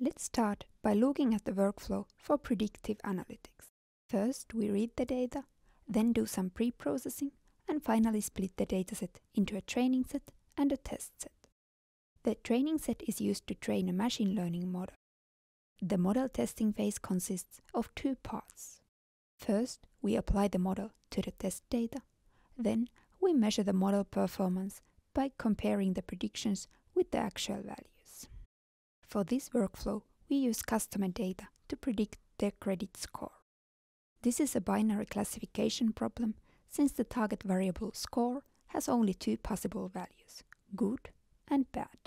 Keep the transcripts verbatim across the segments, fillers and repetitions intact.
Let's start by looking at the workflow for predictive analytics. First, we read the data, then do some pre-processing, and finally split the dataset into a training set and a test set. The training set is used to train a machine learning model. The model testing phase consists of two parts. First, we apply the model to the test data. Then, we measure the model performance by comparing the predictions with the actual values. For this workflow, we use customer data to predict their credit score. This is a binary classification problem since the target variable score has only two possible values, good and bad.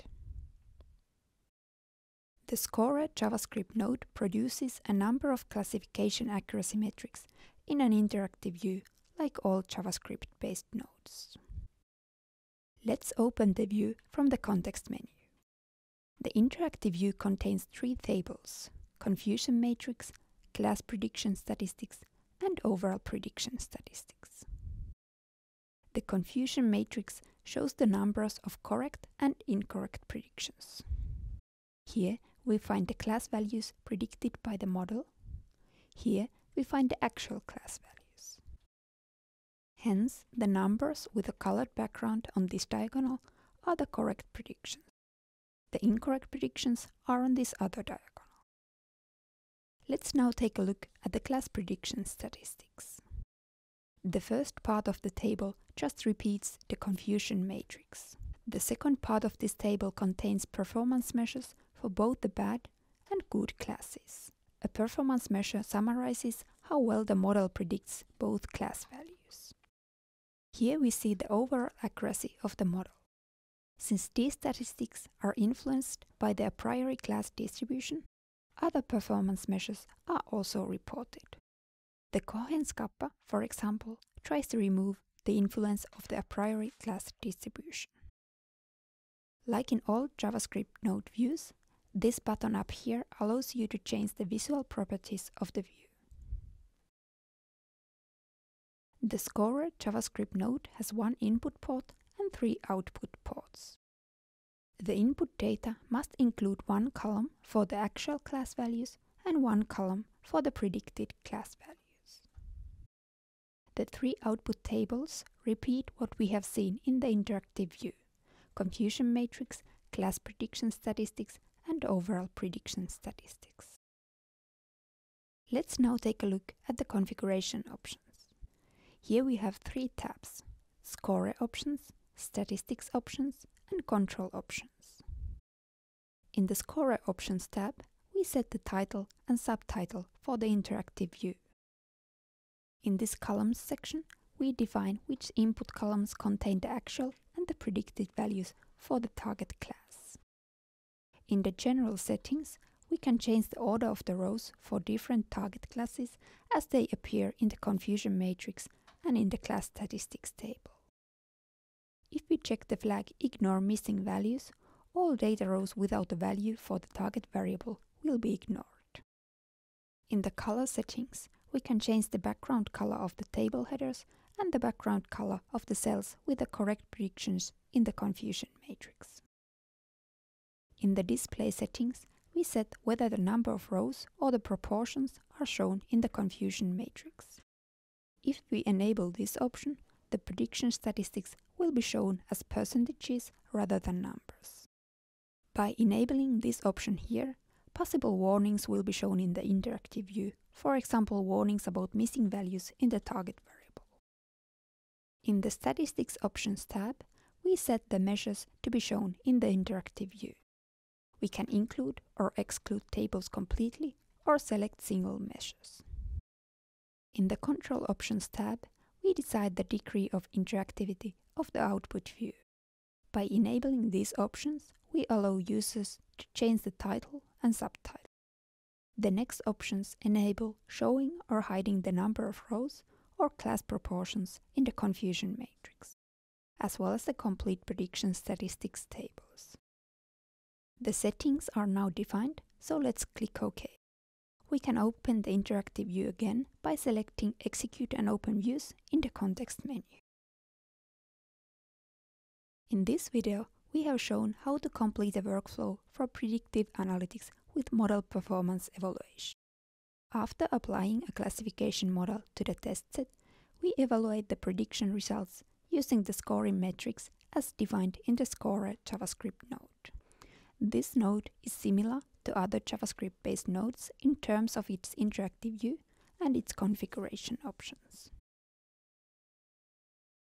The Scorer JavaScript node produces a number of classification accuracy metrics in an interactive view like all JavaScript-based nodes. Let's open the view from the context menu. The interactive view contains three tables: confusion matrix, class prediction statistics, and overall prediction statistics. The confusion matrix shows the numbers of correct and incorrect predictions. Here we find the class values predicted by the model. Here we find the actual class values. Hence, the numbers with a colored background on this diagonal are the correct predictions. The incorrect predictions are on this other diagonal. Let's now take a look at the class prediction statistics. The first part of the table just repeats the confusion matrix. The second part of this table contains performance measures for both the bad and good classes. A performance measure summarizes how well the model predicts both class values. Here we see the overall accuracy of the model. Since these statistics are influenced by the a priori class distribution, other performance measures are also reported. The coherence kappa, for example, tries to remove the influence of the a priori class distribution. Like in all JavaScript node views, this button up here allows you to change the visual properties of the view. The Scorer JavaScript node has one input port and three output ports. The input data must include one column for the actual class values and one column for the predicted class values. The three output tables repeat what we have seen in the interactive view: confusion matrix, class prediction statistics, and overall prediction statistics. Let's now take a look at the configuration options. Here we have three tabs: Scorer options, Statistics options, and Control options. In the Scorer options tab, we set the title and subtitle for the interactive view. In this columns section, we define which input columns contain the actual and the predicted values for the target class. In the general settings, we can change the order of the rows for different target classes as they appear in the confusion matrix and in the class statistics table. If we check the flag Ignore Missing Values, all data rows without a value for the target variable will be ignored. In the color settings, we can change the background color of the table headers and the background color of the cells with the correct predictions in the confusion matrix. In the display settings, we set whether the number of rows or the proportions are shown in the confusion matrix. If we enable this option, the prediction statistics will be shown as percentages rather than numbers. By enabling this option here, possible warnings will be shown in the interactive view, for example warnings about missing values in the target variable. In the Statistics Options tab, we set the measures to be shown in the interactive view. We can include or exclude tables completely or select single measures. In the Control Options tab, we decide the degree of interactivity of the output view. By enabling these options, we allow users to change the title and subtitle. The next options enable showing or hiding the number of rows or class proportions in the confusion matrix, as well as the complete prediction statistics tables. The settings are now defined, so let's click OK. We can open the interactive view again by selecting Execute and Open Views in the context menu. In this video, we have shown how to complete a workflow for predictive analytics with model performance evaluation. After applying a classification model to the test set, we evaluate the prediction results using the scoring metrics as defined in the Scorer JavaScript node. This node is similar to other JavaScript-based nodes in terms of its interactive view and its configuration options.